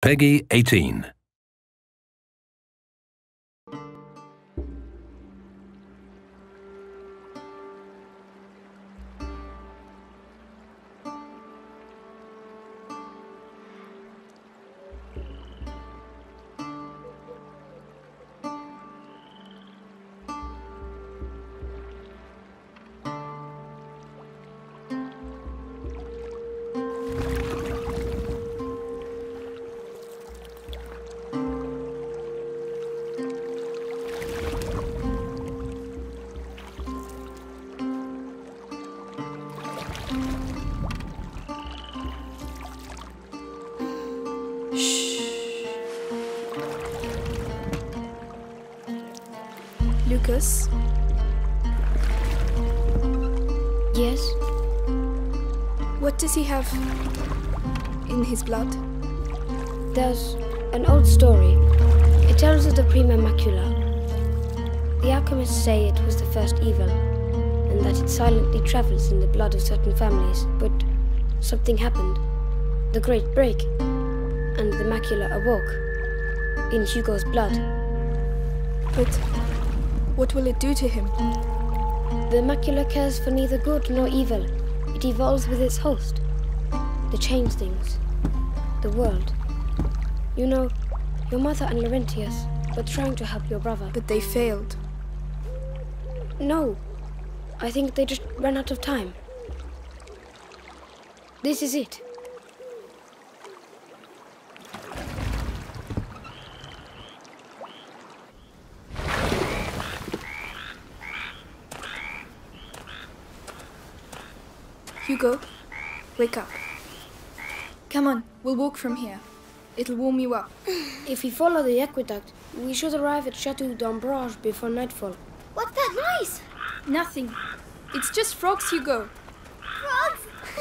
Peggy 18. Lucas? Yes? What does he have in his blood? There's an old story. It tells of the Prima Macula. The alchemists say it was the first evil, and that it silently travels in the blood of certain families. But something happened. The Great Break. And the macula awoke. In Hugo's blood. But what will it do to him? The macula cares for neither good nor evil. It evolves with its host. The change things. The world. You know, your mother and Laurentius were trying to help your brother. But they failed. No. I think they just ran out of time. This is it. Hugo, wake up. Come on, we'll walk from here. It'll warm you up. If we follow the aqueduct, we should arrive at Chateau d'Ambrage before nightfall. What's that noise? Nothing. It's just frogs, Hugo. Frogs?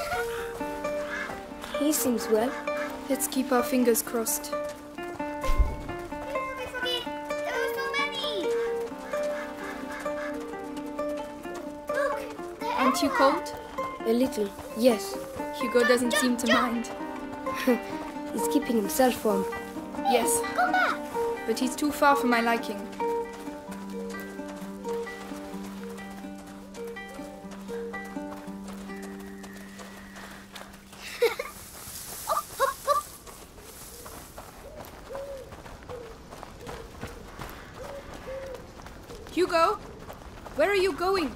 He seems well. Let's keep our fingers crossed. Froggy, there are so many. Look, they're Aren't you everywhere. cold? A little, yes. Hugo doesn't seem to mind. He's keeping himself warm. Yes, Come back. but he's too far for my liking. Hop, hop, hop. Hugo, where are you going?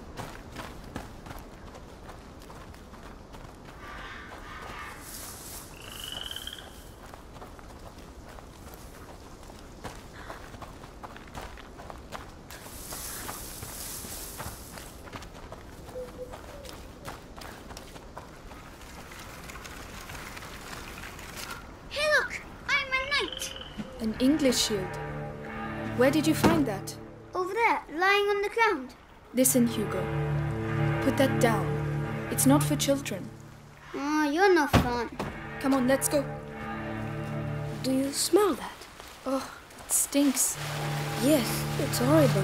Hey, look, I'm a knight. An English shield. Where did you find that? Over there, lying on the ground. Listen, Hugo. Put that down. It's not for children. Oh, you're no fun. Come on, let's go. Do you smell that? Oh, it stinks. Yes, it's horrible.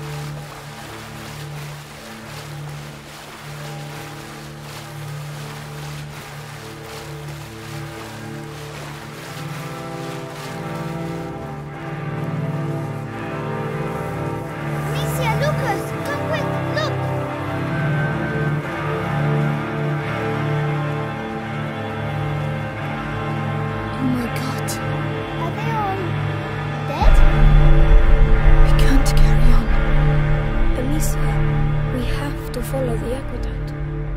Amicia, Lucas, come quick, look. Oh my god. Are they all dead? We can't carry on. Amicia, we have to follow the aqueduct.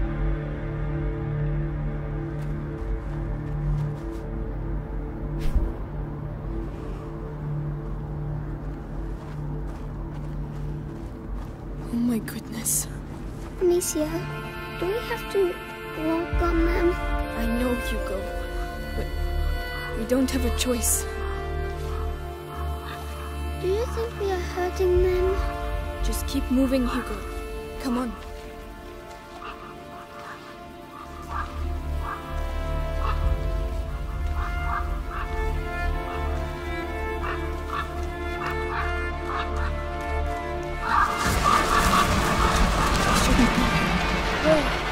Oh my goodness. Amicia, do we have to walk on them? I know, Hugo. But we don't have a choice. Do you think we are hurting them? Just keep moving, Hugo. Come on.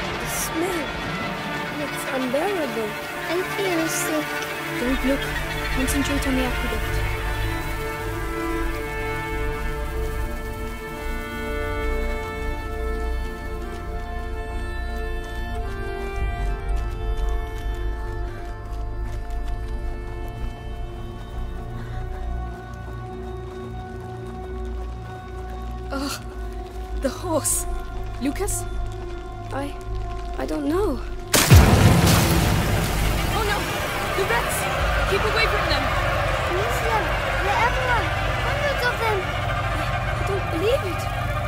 unbearable. I feel sick. Don't look. Concentrate on the aqueduct. Ugh, the horse. Lucas? I don't know. Oh no! The rats! Keep away from them! Amicia, they're everywhere. Hundreds of them. I don't believe it.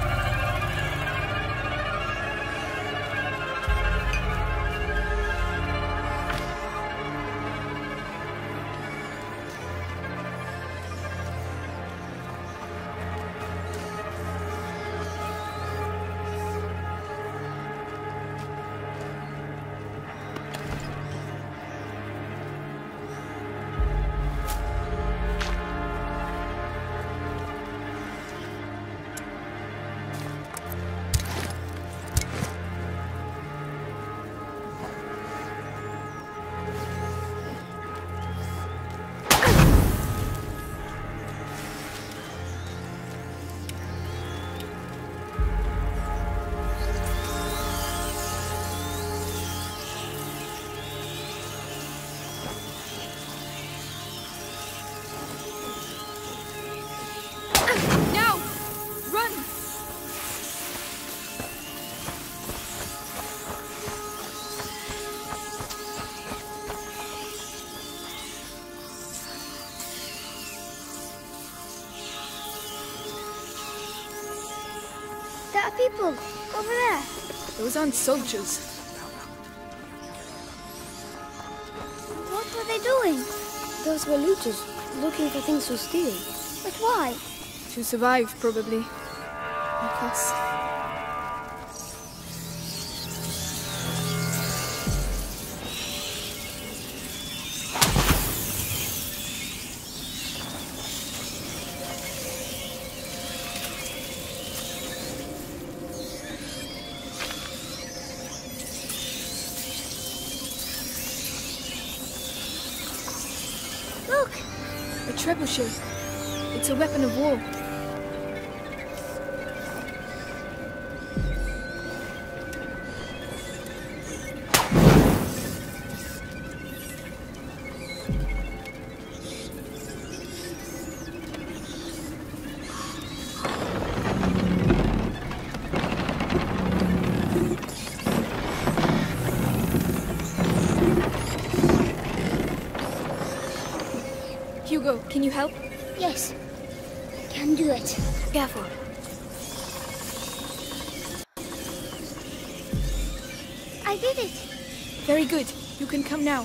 Now! Run! There are people over there. Those aren't soldiers. What were they doing? Those were looters, looking for things to steal. But why? To survive, probably. Like us. Look! A trebuchet. It's a weapon of war. Hugo, can you help? Yes. Can do it. Careful. I did it. Very good. You can come now.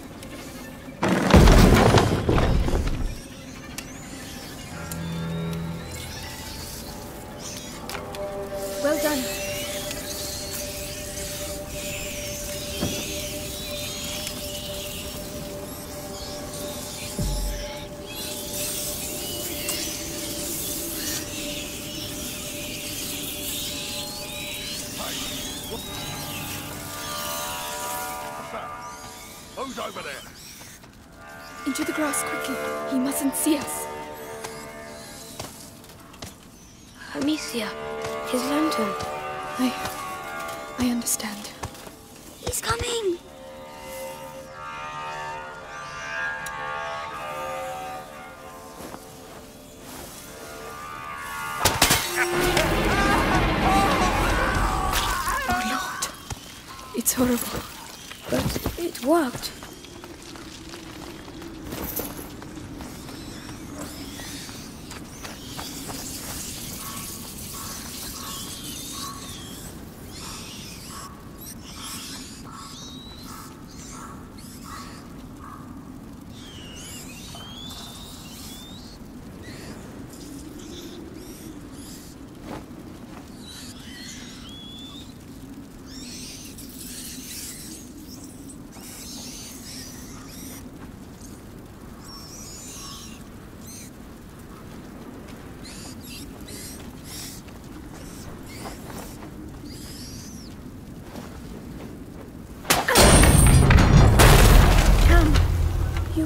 Well done. Who's over there? Into the grass quickly. He mustn't see us. Amicia, his lantern. I understand. He's coming. Oh Lord. It's horrible. But it worked.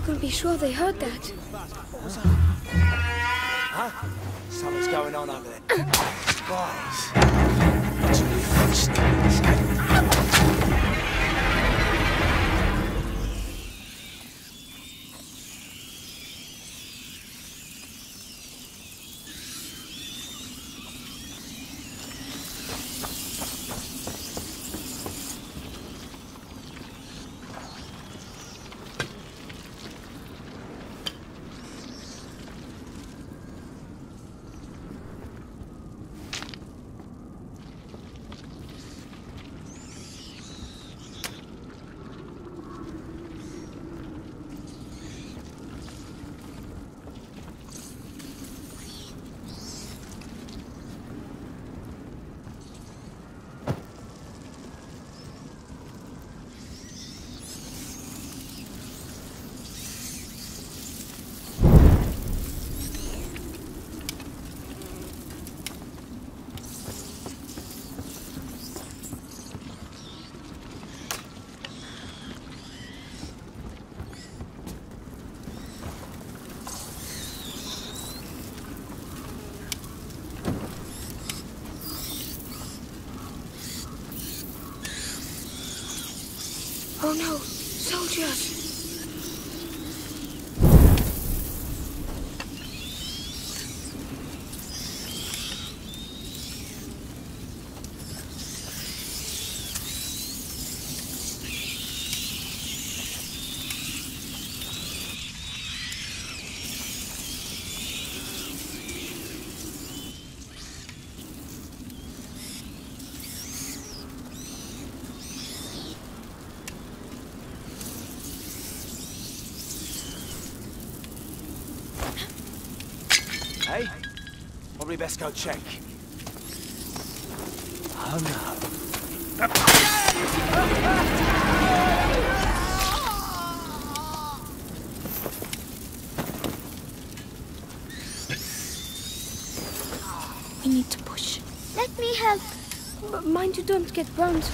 can be sure they heard that. What was that? Huh? Something's going on over there. Spies. Oh no, soldiers! Hey? Probably best go check. Oh no. We need to push. Let me help. But mind you don't get burned.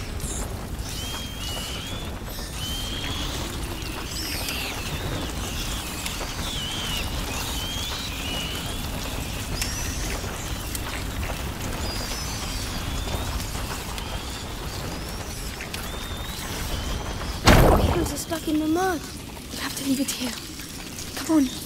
Hands are stuck in the mud. We'll have to leave it here. Come on.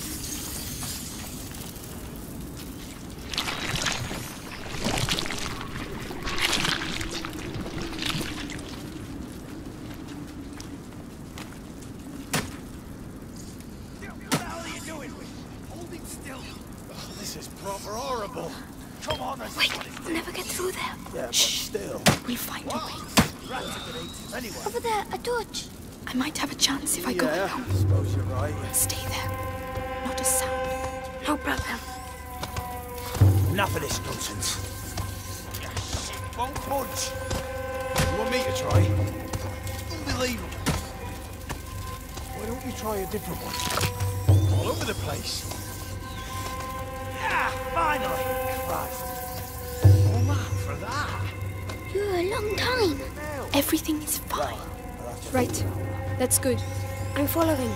What the hell are you doing? Holding still. Oh, this is proper horrible. Come on, Wait, we'll never get through there. Yeah, but still. We'll find a way. Rats are gonna eat it anyway. Over there, a torch. I might have a chance if I go Yeah, alone. I suppose you're right. Stay there. Not a sound. No problem. Enough of this nonsense. Shit, won't budge. You want me to try? Unbelievable. Why don't you try a different one? All over the place. Yeah, finally. Christ. All that for that. You're a long time. Everything is fine. Right. That's good. I'm following.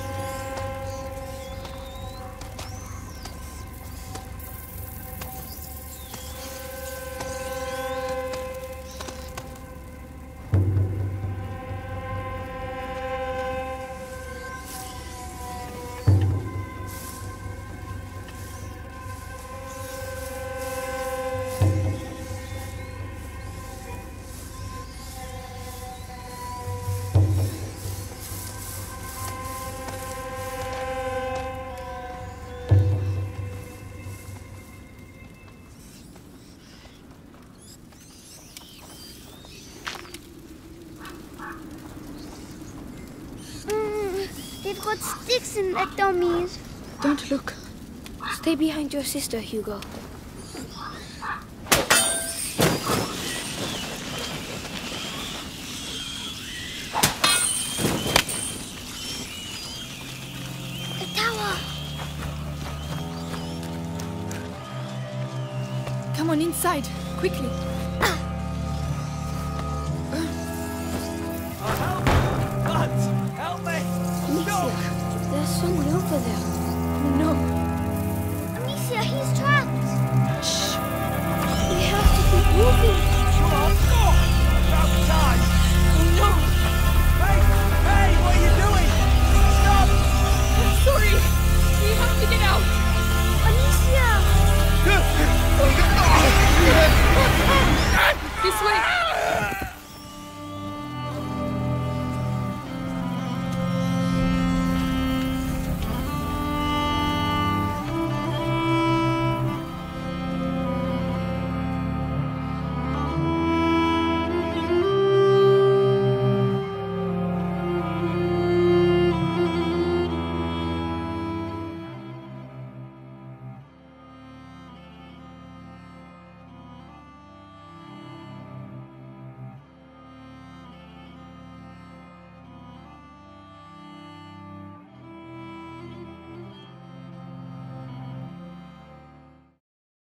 They've got sticks in their dummies. Don't look. Stay behind your sister, Hugo. The tower. Come on inside, quickly. Help me! Amicia, There's someone over there. No. Amicia, he's trapped. Shh! We have to keep moving.